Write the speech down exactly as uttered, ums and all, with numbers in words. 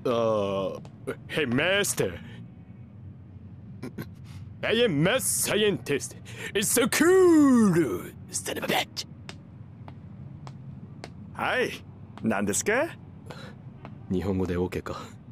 Uh, hey, master. I am mad scientist. It's so cool, son of a bitch. はい、何ですか？ 日本語で OK か。